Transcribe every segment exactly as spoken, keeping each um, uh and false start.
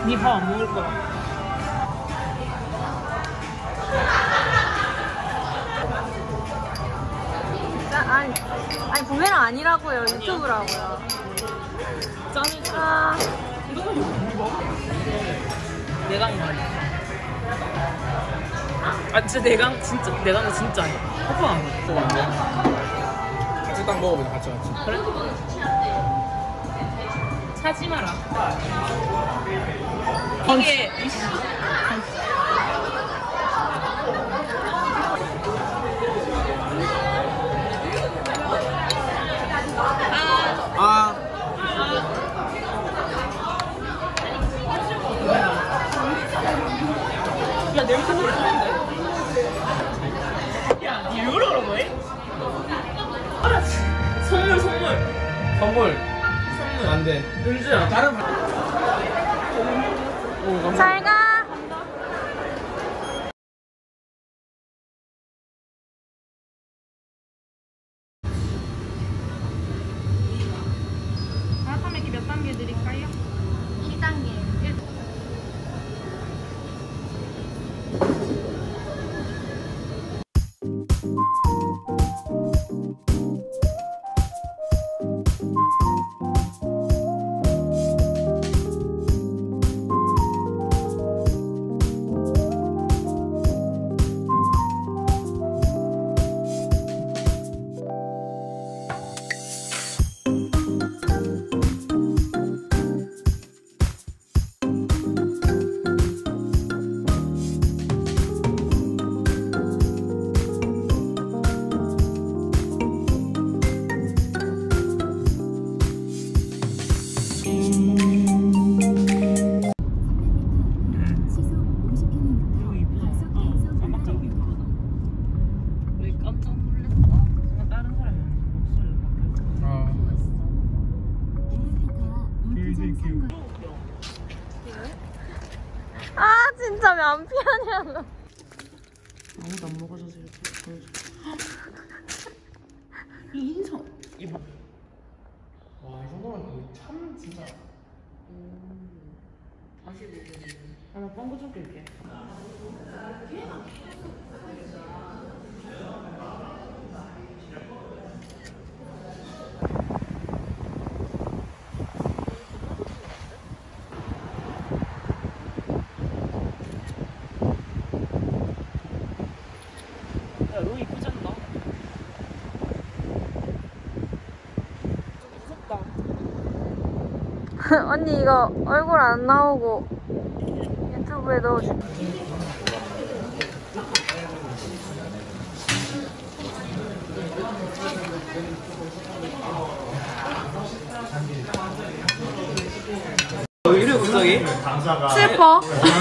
니 밥 안 먹을 거야. 짜, 아니, 아니 부메랑 아니라고요. 유튜브라고요. 짠을 아, 내강 말이야. 아 진짜 내강 진짜 내강은 진짜 아니야. 허파한 거. 먹으면 안 돼. 일단 먹어보자 같이 같이. 그래? 사지 마라. 이게 아. 야 냄새 나는데? 야, 니 이러러 그런 거야? 선물 선물. 선물. 선물. 안 돼. 은주야. 다른. 오, 감사합니다. 잘 가. 마라탕 몇 단계 드릴까요? 일 단계. 아 진짜 왜 안 피하냐. 아무도 안 먹어줘서 이렇게 보여줘. 이 인성 이봐. 와, 이 정도면 거의 참 진짜. 다시 먹어. 하나 빵구 좀 낄게. 야, 너 이쁘지 않나? 무섭다. 언니 이거 얼굴 안 나오고 유튜브에 넣어줄게. 왜 이래 갑자기? 슬퍼.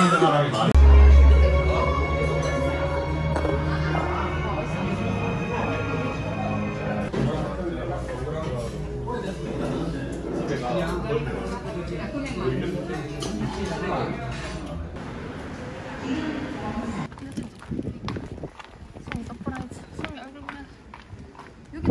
송이 서프라이즈. 송이 얼굴 보면 여기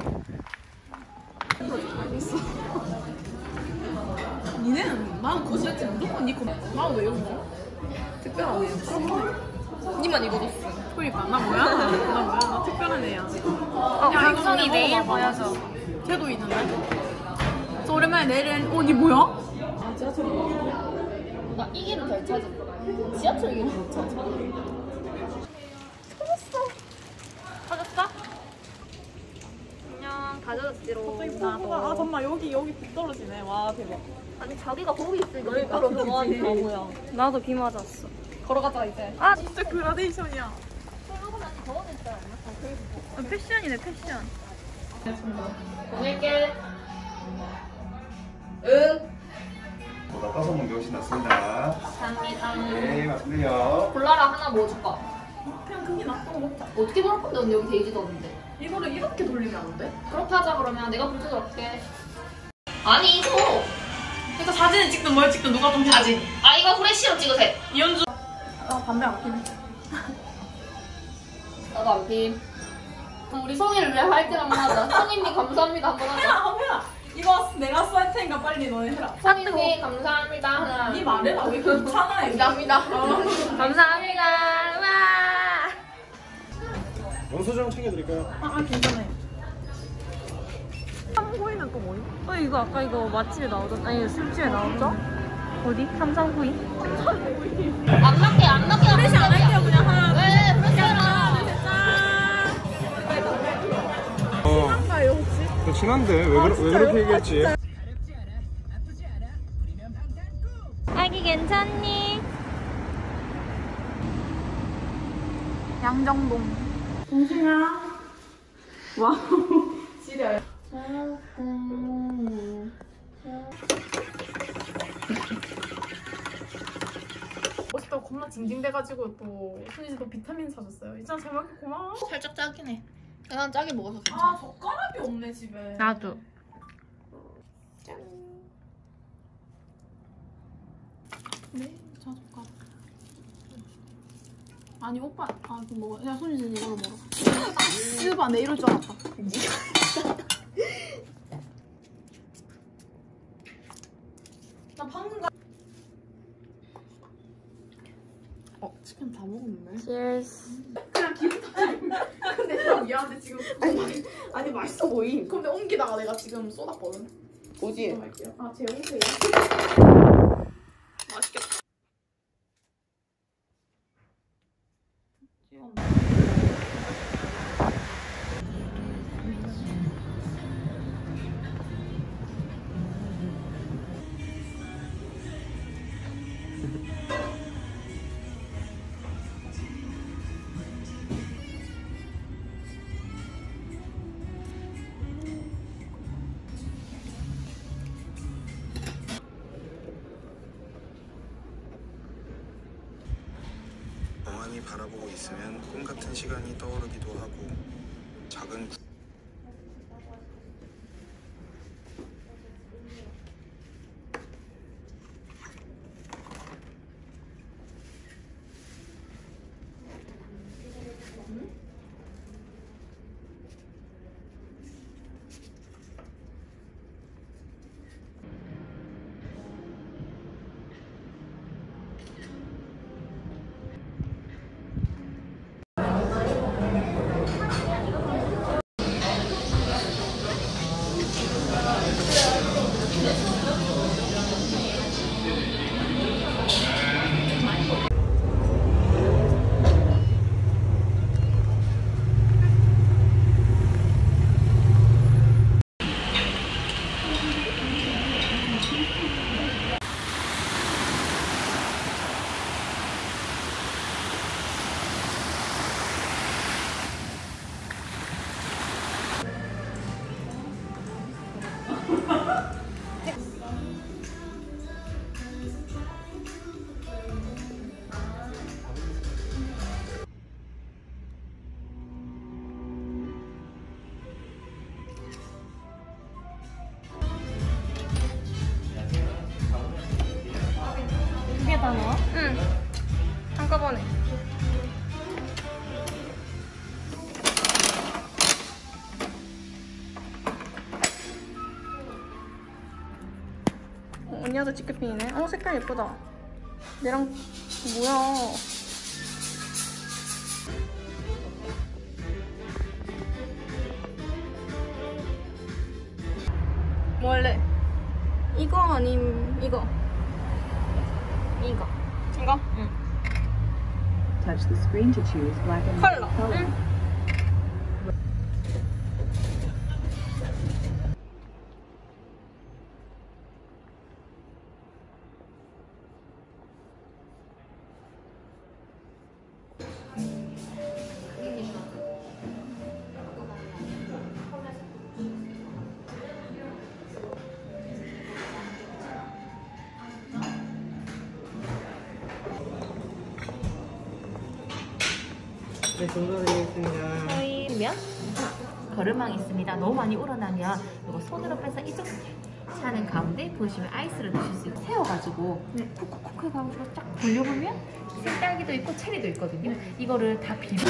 니네는 마음 거지였지 무조건 니거 마음 왜 이런 거? 특별하네. 니만 이거 줬어. 그러니까 나 뭐야? 나 뭐야? 나 특별한 애야. 어, 강송이 내일 보여줘. 쟤도 있는데? 저 오랜만에 내일은 어, 니 뭐야? 아, 지하철. 나 이 길은 잘 찾아. 지하철 길은 못 찾아. 터졌어? 안녕. 다 젖었지롱. 갑자기 포구가 아 잠깐만 여기 여기 빗 떨어지네. 와 대박. 아니 자기가 거기 있으니까 여기 떨어져. 와 뭐야? 나도 비 맞았어. 걸어가자 이제. 아 진짜 그라데이션이야. 아, 패션이네 패션. 보낼게. 응. 닭가슴살 명신 났습니다. 감사합니다. 네, 맞습니다. 골라라 하나 뭐 줄까? 그냥 그게 낫다고 먹자. 어떻게 먹을 건데 언니 여기 데이지도 없는데. 이거를 이렇게 돌리면 안 돼? 그렇게 하자 그러면 내가 불 뜯어올게. 아니 이거. 그러니까 사진을 찍든 뭘 찍든 누가 좀 해야지. 아 이거 후레쉬로 찍으세요. 이현주. 아 담배 안 피네. 나도 안 피. 우리 송이를 위해 화이팅 한번 하자. 송이님 감사합니다 한번 하자. 야, 이거 내가 쏠 테니까 빨리 너네 해라. 선생님 감사합니다. 하나. 네 말해라. 왜 이렇게 귀찮아? 감사합니다. 감사합니다. 와. 영수증 챙겨드릴까요? 아, 아 괜찮아요. 삼고이는 또 뭐니? 어 이거 아까 이거 맛집에 나오던 아니 술집에 나오죠? 어디? 삼삼구이? 안 넣게 안 넣게. 프레시 안 할게요. 그냥 하나. 왜 그랬어요? 어. 한가요 혹시? 저 친한데 왜, 그러, 왜 그렇게 얘기했지? 아기 괜찮니? 양정동. 동생아. 와우. 지려요. 멋있다고 겁나 징징대가지고 또 순이도 비타민 사줬어요. 진짜 잘 먹게 고마워. 살짝 짜긴 해. 난 짜게 먹어서 괜찮아. 아 젓가락이 없네 집에. 나도. 네, 자 젓가락. 아니 오빠, 아 그럼 먹어. 야 손이 이걸로 먹어. 쓰바 내 이럴 줄 알았다. 나 방금 가. 어 치킨 다 먹었네. Cheers. 그냥 기분 탓이야. 근데 나 미안한데 지금 아니 아니 맛있어 보임. 근데 옮기다가 내가 지금 쏟았거든. 뭐지? 할게요. 아 제 홈페이지. 맛있겠다. 멍하니 바라보고 있으면 꿈 같은 시간이 떠오르기도 하고 작은 구... 다 넣어? 응. 한꺼번에. 어, 언니도 치크핀이네. 어, 색깔 예쁘다. 얘랑 뭐야? 뭐 할래? 이거 아님 이거? 이거. 이거? 응. Touch the screen to choose black and 컬러. white color. 응. 네, 감사드리겠습니다. 저희면 거름망이 있습니다. 너무 많이 우러나면 이거 손으로 빼서 이쪽 차는 가운데 보시면 아이스를 드실 수 있고 세워가지고 콕콕콕 해가지고 쫙 돌려보면 생딸기도 있고 체리도 있거든요. 이거를 다 비벼.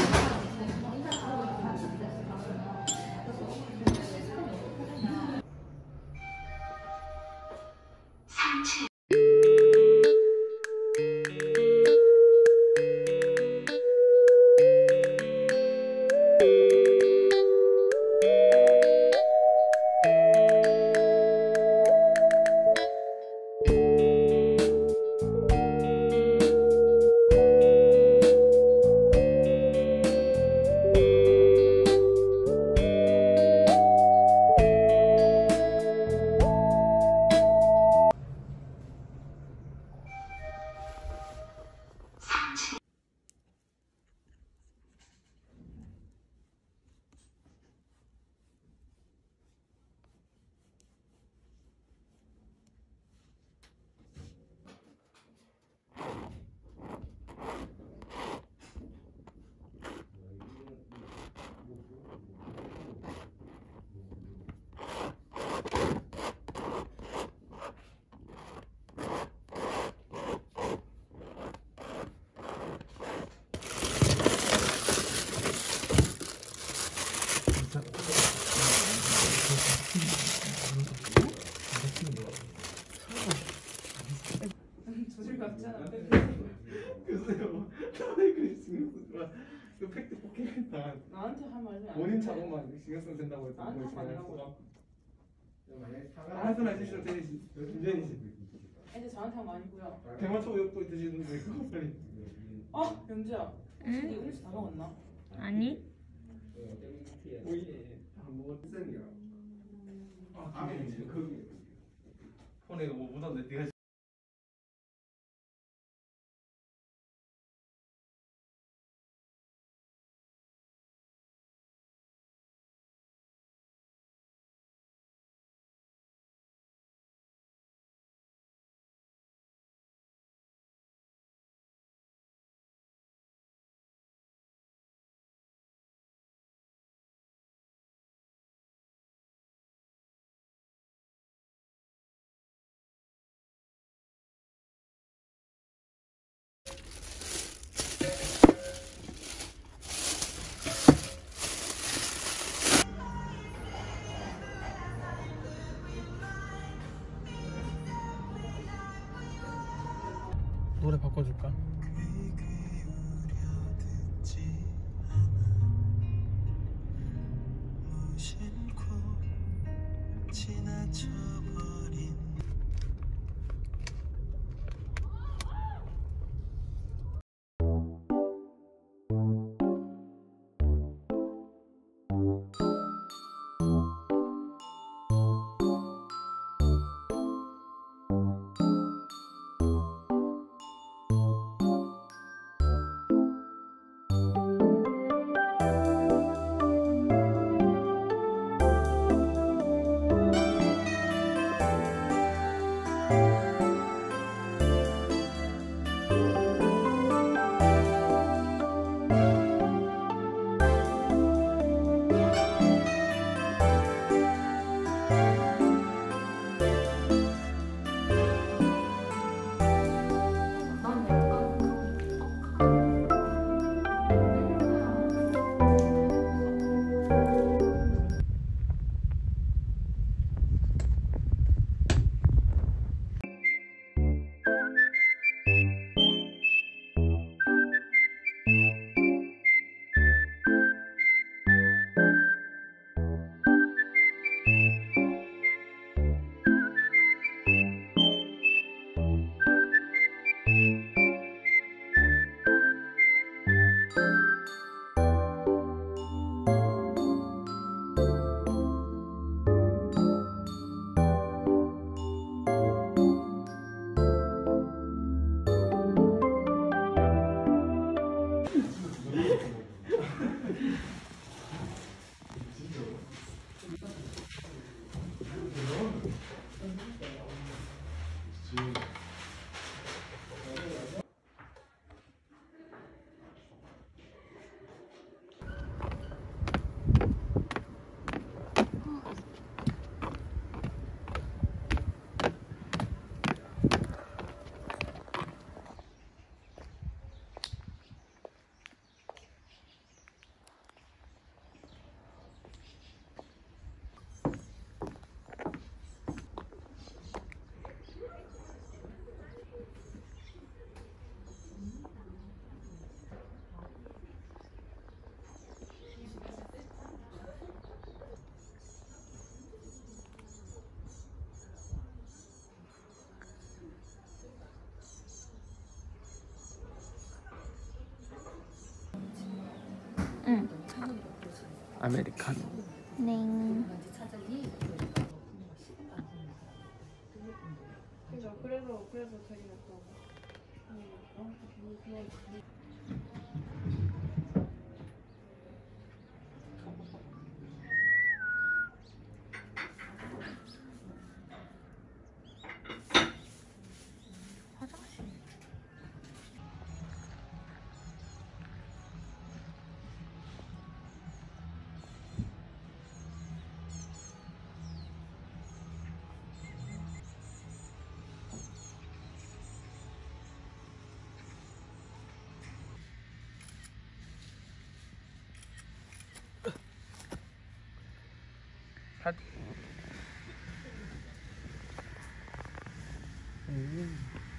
글쎄요. 나왜 그래 신경 쓰지 마. 그 팩트 포켓했다. 나한테 할 말이 아니야. 본인 작업만 신경 쓰면 된다고 했던 나한테 거 하지 있잖아요. 한순간 실수 대신 김재현이 애들 저한테 한 거 아니고요. 대마초 우육도 드시는데 그거 빨리. 아 연주야. 응? 이 음식 다 먹었나? 아니? 오이 안 먹었으니까. 아 아니 그 폰에 뭐 묻었는데 네가. 노래 바꿔줄까? 응. 아메리카노. 네. 그래서 그래서 저희가 또 음.